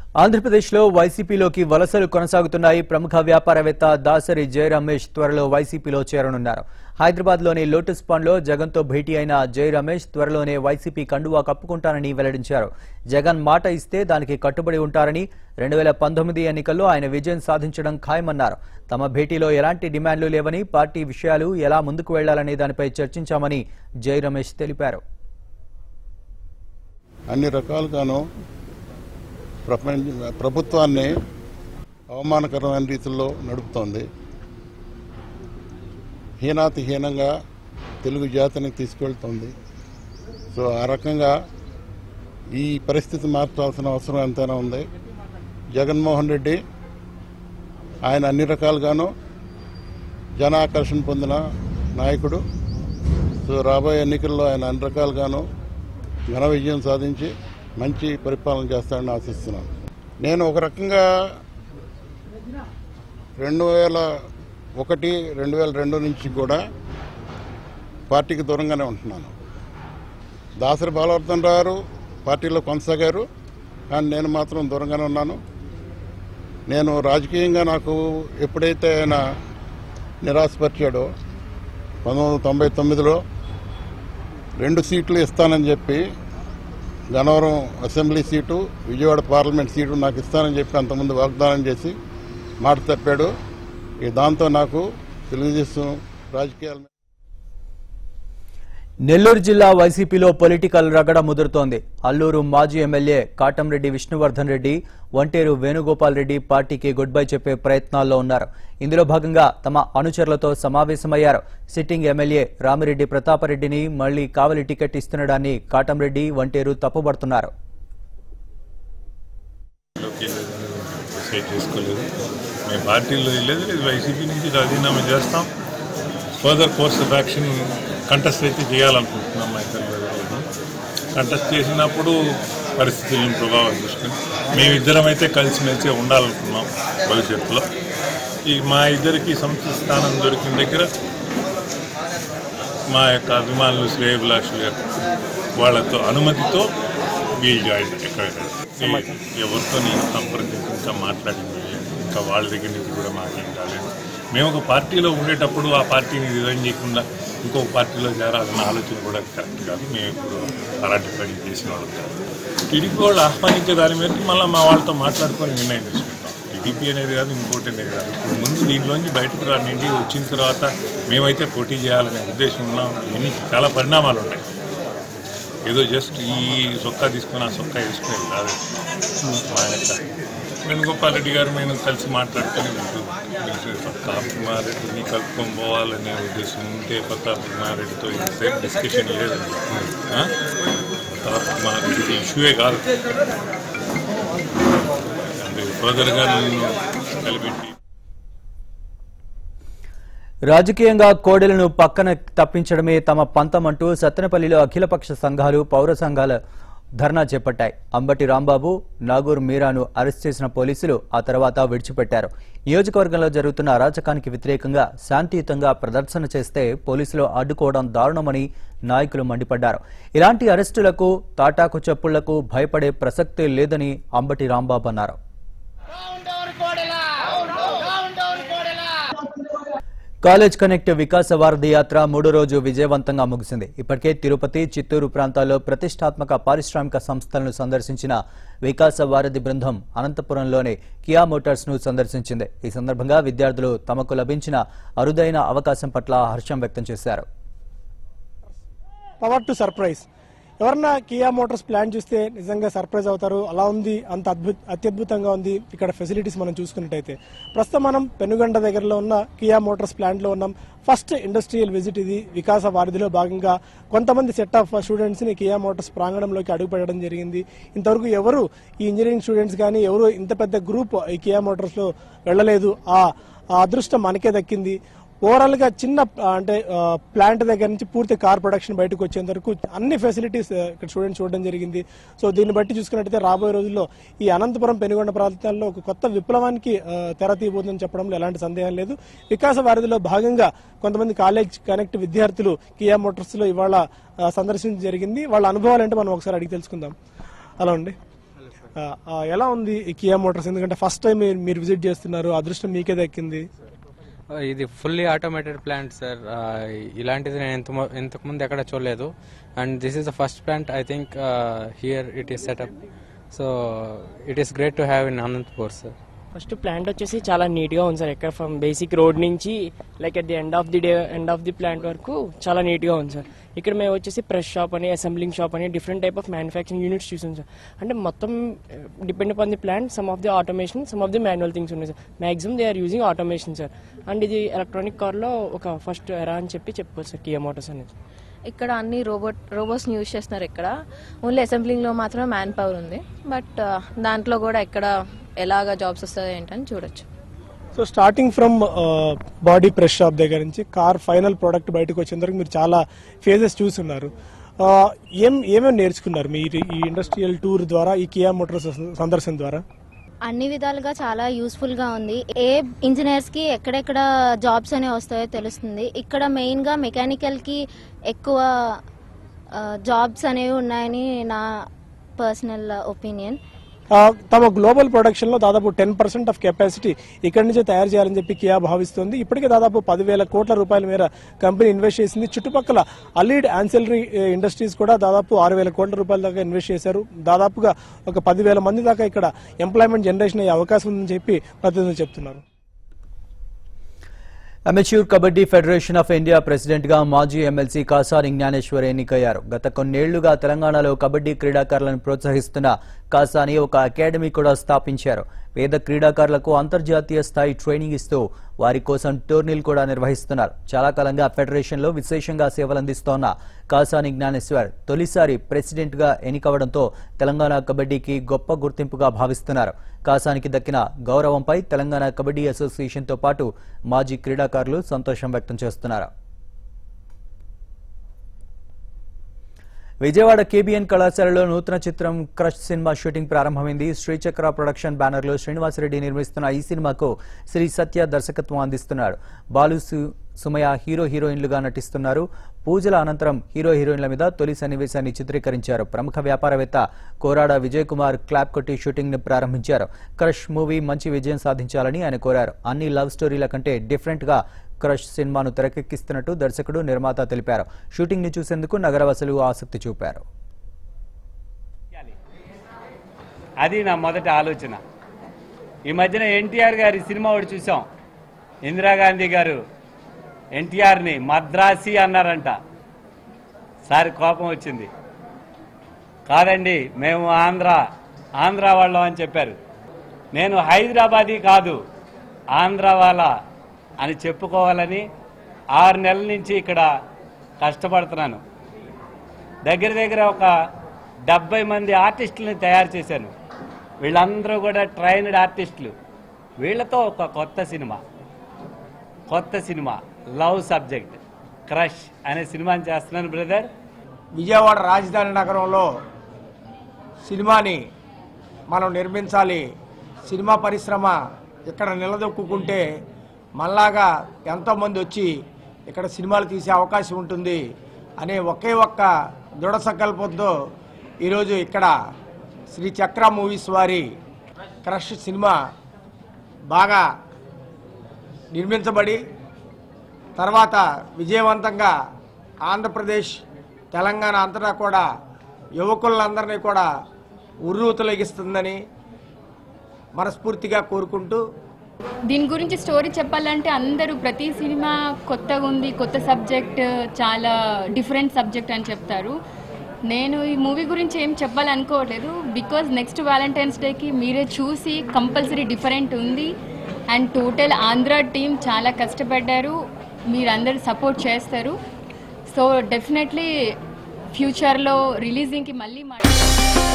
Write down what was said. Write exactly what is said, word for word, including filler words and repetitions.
ఆంధ్రప్రదేశ్లో వైసీపీలోకి వలసలు కొనసాగుతున్నాయి. ప్రముఖ వ్యాపారవేత్త దాసరి జై రమేష్ త్వరలో వైసీపీలో చేరనున్నారు. హైదరాబాద్లోని లోటస్ పాండ్లో జగన్తో భేటీ అయిన జై రమేష్ త్వరలోనే వైసీపీ కండువా కప్పుకుంటారని వెల్లడించారు. జగన్ మాట ఇస్తే దానికి కట్టుబడి ఉంటారని, రెండు వేల పంతొమ్మిది ఎన్నికల్లో ఆయన విజయం సాధించడం ఖాయమన్నారు. తమ భేటీలో ఎలాంటి డిమాండ్లు లేవని, పార్టీ విషయాలు ఎలా ముందుకు వెళ్లాలనే దానిపై చర్చించామని జై రమేష్ తెలిపారు. అన్ని రకాలుగాను ప్రపంచ ప్రభుత్వాన్ని అవమానకరమైన రీతిలో నడుపుతోంది. హీనాతి హీనంగా తెలుగు జాతిని తీసుకెళ్తోంది. సో ఆ రకంగా ఈ పరిస్థితి మార్చాల్సిన అవసరం ఎంతైనా ఉంది. జగన్మోహన్ రెడ్డి ఆయన అన్ని రకాలుగాను జనాకర్షణ పొందిన నాయకుడు. సో రాబోయే ఎన్నికల్లో ఆయన అన్ని రకాలుగాను ఘన విజయం సాధించి మంచి పరిపాలన చేస్తాడని ఆశిస్తున్నాను. నేను ఒక రకంగా రెండు వేల ఒకటి రెండు వేల రెండు నుంచి కూడా పార్టీకి దూరంగానే ఉంటున్నాను. దాసరి బాలవర్ధన్ రావు పార్టీలో కొనసాగారు, కానీ నేను మాత్రం దూరంగానే ఉన్నాను. నేను రాజకీయంగా నాకు ఎప్పుడైతే ఆయన నిరాశపరిచాడో పంతొమ్మిది వందల తొంభై తొమ్మిదిలో రెండు సీట్లు ఇస్తానని చెప్పి Gannavaram assembly seat, Vijayawada parliament seat నాకు ఇస్తానని చెప్పి అంతకుముందు వాగ్దానం చేసి మాట తప్పాడు. ఈ దాంతో నాకు తెలుగుదేశం రాజకీయాల నెల్లూరు జిల్లా వైసీపీలో పొలిటికల్ రగడ ముదురుతోంది. అల్లూరు మాజీ ఎమ్మెల్యే కాటంరెడ్డి విష్ణువర్ధన్ రెడ్డి, వంటేరు వేణుగోపాల్ రెడ్డి పార్టీకి గుడ్ బై చెప్పే ప్రయత్నాల్లో ఉన్నారు. ఇందులో భాగంగా తమ అనుచరులతో సమావేశమయ్యారు. సిట్టింగ్ ఎమ్మెల్యే రామిరెడ్డి ప్రతాపరెడ్డిని మళ్లీ కావలి టికెట్ ఇస్తుండడాన్ని కాటంరెడ్డి, వంటేరు తప్పుపడుతున్నారు. మేము పార్టీలో లేదు, వైసీపీ నుంచి రాజీనామా చేస్తాం. Further course of action contest అయితే చేయాలనుకుంటున్నాం. మా ఇద్దరు కంటెస్ట్ చేసినప్పుడు పరిస్థితులను ప్రభావం చూసుకుని మేమిద్దరం అయితే కలిసిమెలిసి ఉండాలనుకున్నాం భవిష్యత్తులో. ఈ మా ఇద్దరికి సముచిత స్థానం దొరికిన దగ్గర మా యొక్క అభిమానులు, శ్రేయభిలాషులు వాళ్ళతో అనుమతితో వీల్ జాయిన్ ఎక్కడైతే ఎవరితో నేను సంప్రదించి ఇంకా మాట్లాడింది ఇంకా వాళ్ళ దగ్గర నుంచి కూడా మాకేం కాలేదు. మేము ఒక పార్టీలో ఉండేటప్పుడు ఆ పార్టీని రిజైన్ చేయకుండా ఇంకొక పార్టీలో చేరాలన్న ఆలోచన కూడా కరెక్ట్ కాదు. మేము ఇప్పుడు అలాంటి పని చేసిన వాళ్ళం కాదు. టీడీపీ వాళ్ళు ఆహ్వానించే దాని మేరకు మళ్ళీ మా వాళ్ళతో మాట్లాడుకొని నిర్ణయం తీసుకుంటాం. టీడీపీ అనేది కాదు, ఇంకోటి అనేది కాదు. ఇప్పుడు ముందు దీంట్లోంచి బయటకు రానిండి వచ్చిన తర్వాత మేమైతే పోటీ చేయాలనే ఉద్దేశం ఉన్నాం. ఇవన్నీ చాలా పరిణామాలు ఉన్నాయి. ఏదో జస్ట్ ఈ సొక్కా తీసుకొని ఆ సొక్కా వేసుకునేది కాదు. మా యొక్క వేణుగోపాల్ రెడ్డి గారు మేము కలిసి మాట్లాడుకొని ప్రతాప్ కుమార్ రెడ్డిని కలుపుకొని పోవాలనే ఉద్దేశం ఉంటే ప్రతాప్ కుమార్ రెడ్డితో ఇంతసేపు డిస్కషన్ లేదండి. ప్రతాప్ కుమార్ రెడ్డి ఇష్యూయే కాదు, అంటే ఫర్దర్గా నేను కలిపెట్టి రాజకీయంగా కోడెలను పక్కన తప్పించడమే తమ పంతమంటూ సత్తెనపల్లిలో అఖిలపక్ష సంఘాలు, పౌర సంఘాల ధర్నా చేపట్టాయి. అంబటి రాంబాబు, నాగూర్ మీరాను అరెస్ట్ చేసిన పోలీసులు ఆ తర్వాత విడిచిపెట్టారు. నియోజకవర్గంలో జరుగుతున్న అరాచకానికి వ్యతిరేకంగా శాంతియుతంగా ప్రదర్శన చేస్తే పోలీసులు అడ్డుకోవడం దారుణమని నాయకులు మండిపడ్డారు. ఇలాంటి అరెస్టులకు, తాటాకు చెప్పుళ్లకు భయపడే ప్రసక్తే లేదని అంబటి రాంబాబు అన్నారు. కాలేజ్ కనెక్ట్ వికాస వారధి యాత్ర మూడో రోజు విజయవంతంగా ముగిసింది. ఇప్పటికే తిరుపతి, చిత్తూరు ప్రాంతాల్లో ప్రతిష్టాత్మక పారిశ్రామిక సంస్థలను సందర్శించిన వికాస వారధి బృందం అనంతపురంలోని కియా మోటార్స్ ను సందర్శించింది. ఈ సందర్భంగా విద్యార్థులు తమకు లభించిన అరుదైన అవకాశం పట్ల హర్షం వ్యక్తం చేశారు. Power to surprise. ఎవరన్నా కియా మోటార్స్ ప్లాన్ చూస్తే నిజంగా సర్ప్రైజ్ అవుతారు. అలా ఉంది, అంత అద్భుత అత్యద్భుతంగా ఉంది ఇక్కడ ఫెసిలిటీస్ మనం చూసుకున్నట్టయితే. ప్రస్తుతం మనం పెనుగొండ దగ్గరలో ఉన్న కియా మోటార్స్ ప్లాంట్ లో ఉన్నాం. ఫస్ట్ ఇండస్ట్రియల్ విజిట్ ఇది. వికాస వారధిలో భాగంగా కొంతమంది సెట్ ఆఫ్ స్టూడెంట్స్ ని కియా మోటార్స్ ప్రాంగణంలోకి అడుగుపెట్టడం జరిగింది. ఇంతవరకు ఎవరు ఈ ఇంజనీరింగ్ స్టూడెంట్స్ కానీ ఎవరు ఇంత పెద్ద గ్రూప్ ఈ కియా మోటార్స్ లో వెళ్లలేదు. ఆ అదృష్టం మనకే దక్కింది. ఓవరాల్ గా చిన్న అంటే ప్లాంట్ దగ్గర నుంచి పూర్తి కార్ ప్రొడక్షన్ బయటకు వచ్చేంత వరకు అన్ని ఫెసిలిటీస్ ఇక్కడ స్టూడెంట్స్ చూడడం జరిగింది. సో దీన్ని బట్టి చూసుకున్నట్టయితే రాబోయే రోజుల్లో ఈ అనంతపురం, పెనుగొండ ప్రాంతాల్లో ఒక కొత్త విప్లవానికి తెర తీయబోతుందని చెప్పడంలో ఎలాంటి సందేహం లేదు. వికాస వారధిలో భాగంగా కొంతమంది కాలేజ్ కనెక్ట్ విద్యార్థులు కియా మోటార్స్ లో ఇవాళ సందర్శించడం జరిగింది. వాళ్ళ అనుభవాలు అంటే మనం ఒకసారి అడిగి తెలుసుకుందాం. హలో అండి, ఎలా ఉంది ఈ కియా మోటార్స్? ఎందుకంటే ఫస్ట్ టైం మీరు విజిట్ చేస్తున్నారు, అదృష్టం మీకే దక్కింది. ఇది ఫుల్లీ ఆటోమేటెడ్ ప్లాంట్ సార్. ఇలాంటిది నేను ఎంత ఇంతకుముందు ఎక్కడ చూడలేదు. And this is the first plant I think here it is setup. So it is great to have in Anantapur sir. First plant వచ్చేసి చాలా నీట్గా ఉంది సార్. ఎక్కడ ఫ్రమ్ బేసిక్ రోడ్ నుంచి like at the end of the day end of the plant వరకు చాలా నీట్గా ఉంది సార్. ఇక్కడ మేము వచ్చేసి ప్రెస్ షాప్ అని, అసెంబ్లింగ్ షాప్ అని different type of manufacturing units చూసాం సార్. అంటే మొత్తం depend upon the plant, some of the automation, some of the manual things ఉన్నాయి sir. Maximum they are using automation sir. And ఇది electronic కార్లో ఒక first ఎరా అని చెప్పి చెప్పుకోవచ్చు సార్ కియా మోటార్స్ అనేది. ఇక్కడ అన్ని రోబోట్ రోబోట్స్ని యూజ్ చేస్తున్నారు. ఇక్కడ ఓన్లీ అసెంబ్లింగ్లో మాత్రమే మ్యాన్ పవర్ ఉంది. బట్ దాంట్లో కూడా ఎక్కడ ఎలాగా జాబ్స్ వస్తాయి ఏంటని చూడొచ్చు. So starting from body press shop దగ్గర నుంచి కార్ ఫైనల్ ప్రోడక్ట్ బయటకు వచ్చేంత వరకు మీరు చాలా ఫేజెస్ చూస్తున్నారు. ఏం ఏమేమి నేర్చుకున్నారు మీరు ఈ ఇండస్ట్రియల్ టూర్ ద్వారా, ఈ కియా మోటార్స్ సందర్శన ద్వారా? అన్ని విధాలుగా చాలా యూస్ఫుల్ గా ఉంది. ఏ ఇంజనీర్స్ కి ఎక్కడెక్కడ జాబ్స్ అనేవి వస్తాయో తెలుస్తుంది. ఇక్కడ మెయిన్ గా మెకానికల్ కి ఎక్కువ జాబ్స్ అనేవి ఉన్నాయని నా పర్సనల్ ఒపీనియన్. తమ గ్లోబల్ ప్రొడక్షన్ లో దాదాపు టెన్ పర్సెంట్ ఆఫ్ కెపాసిటీ ఇక్కడి నుంచే తయారు చేయాలని చెప్పి కియా భావిస్తుంది. ఇప్పటికే దాదాపు పదివేల కోట్ల రూపాయల మేర కంపెనీ ఇన్వెస్ట్ చేసింది. చుట్టుపక్కల అలీడ్ యాన్సిలరీ ఇండస్ట్రీస్ కూడా దాదాపు ఆరు వేల కోట్ల రూపాయల దాకా ఇన్వెస్ట్ చేశారు. దాదాపుగా ఒక పదివేల మంది దాకా ఇక్కడ ఎంప్లాయ్మెంట్ జనరేషన్ అయ్యే అవకాశం ఉందని చెప్పి ప్రతినిధులు చెప్తున్నారు. Amateur kabaddi federation of India president గా మాజీ ఎమ్మెల్సీ కాసాని జ్ఞానేశ్వర్ ఎన్నికయ్యారు. గత కొన్నేళ్లుగా తెలంగాణలో కబడ్డీ క్రీడాకారులను ప్రోత్సహిస్తున్న కాసాని ఒక అకాడమీ కూడా స్థాపించారు. పేద క్రీడాకారులకు అంతర్జాతీయ స్థాయి ట్రైనింగ్ ఇస్తూ వారి కోసం టోర్నీలు కూడా నిర్వహిస్తున్నారు. చాలా కాలంగా ఫెడరేషన్లో విశేషంగా సేవలందిస్తోన్న కాసాని జ్ఞానేశ్వర్ తొలిసారి ప్రెసిడెంట్ గా ఎన్నికవడంతో తెలంగాణ కబడ్డీకి గొప్ప గుర్తింపుగా భావిస్తున్నారు. కాసానికి దక్కిన గౌరవంపై తెలంగాణ కబడ్డీ అసోసియేషన్తో పాటు మాజీ క్రీడాకారులు సంతోషం వ్యక్తం చేస్తున్నారు. విజయవాడ కేబీఎన్ కళాశాలలో నూతన చిత్రం క్రష్ సినిమా షూటింగ్ ప్రారంభమైంది. శ్రీచక్ర ప్రొడక్షన్ బ్యానర్లో శ్రీనివాసరెడ్డి నిర్మిస్తున్న ఈ సినిమాకు శ్రీ సత్య దర్శకత్వం అందిస్తున్నాడు. బాలు సుమయ హీరో హీరోయిన్లుగా నటిస్తున్నారు. పూజల అనంతరం హీరో హీరోయిన్ల మీద తొలి సన్నివేశాన్ని చిత్రీకరించారు. ప్రముఖ వ్యాపారవేత్త కోరాడ విజయ్ కుమార్ క్లాప్ కొట్టి షూటింగ్ ను ప్రారంభించారు. క్రష్ మూవీ మంచి విజయం సాధించాలని ఆయన కోరారు. అన్ని లవ్ స్టోరీల కంటే డిఫరెంట్ గా క్రష్ సినిమాను తెరకెక్కిస్తున్నట్టు దర్శకుడు, నిర్మాత తెలిపారు. షూటింగ్ ని చూసేందుకు నగరవాసులు ఆసక్తి చూపారు. అది నా మొదటి ఆలోచన. ఈ మధ్యన ఎన్టీఆర్ గారి సినిమా ఒకటి చూసాం. ఇందిరాగాంధీ గారు ఎన్టీఆర్ని మద్రాసి అన్నారంట. సారి కోపం వచ్చింది. కాదండి మేము ఆంధ్ర ఆంధ్ర వాళ్ళం అని చెప్పారు. నేను హైదరాబాదీ కాదు ఆంధ్ర వాళ్ళ అని చెప్పుకోవాలని ఆరు నెలల నుంచి ఇక్కడ కష్టపడుతున్నాను. దగ్గర దగ్గర ఒక డెబ్బై మంది ఆర్టిస్టులని తయారు చేశాను. వీళ్ళందరూ కూడా ట్రైన్డ్ ఆర్టిస్టులు. వీళ్ళతో ఒక కొత్త సినిమా కొత్త సినిమా లవ్ సబ్జెక్ట్ క్రష్ అనే సినిమాని చేస్తున్నాను బ్రదర్. విజయవాడ రాజధాని నగరంలో సినిమాని మనం నిర్మించాలి. సినిమా పరిశ్రమ ఇక్కడ నిలదొక్కుంటే మనలాగా ఎంతోమంది వచ్చి ఇక్కడ సినిమాలు తీసే అవకాశం ఉంటుంది అనే ఒకే ఒక్క దృఢ సంకల్పంతో ఈరోజు ఇక్కడ శ్రీ చక్ర మూవీస్ వారి క్రష్ సినిమా బాగా నిర్మించబడి తర్వాత విజయవంతంగా ఆంధ్రప్రదేశ్, తెలంగాణ అంతటా కూడా యువకులందరినీ కూడా ఉర్రూతలెగిస్తుందని మనస్ఫూర్తిగా కోరుకుంటూ, దీని గురించి స్టోరీ చెప్పాలంటే అందరూ ప్రతి సినిమా కొత్తగా ఉంది, కొత్త సబ్జెక్ట్, చాలా డిఫరెంట్ సబ్జెక్ట్ అని చెప్తారు. నేను ఈ మూవీ గురించి ఏం చెప్పాలనుకోవట్లేదు. బికాజ్ నెక్స్ట్ వ్యాలంటైన్స్ డేకి మీరే చూసి కంపల్సరీ డిఫరెంట్ ఉంది. అండ్ టోటల్ ఆంధ్ర టీం చాలా కష్టపడ్డారు. మీరందరూ సపోర్ట్ చేస్తారు. సో డెఫినెట్లీ ఫ్యూచర్లో రిలీజింగ్కి మళ్ళీ మా